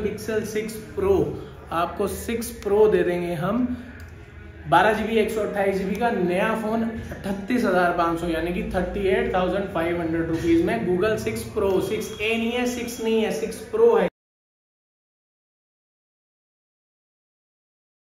Pixel 6 Pro, आपको 6 Pro दे देंगे हम 12GB 128GB का नया फोन 38,500 यानी कि 38,500 रुपीज में। Google 6 Pro, 6A नहीं है, 6 नहीं है, 6 Pro है।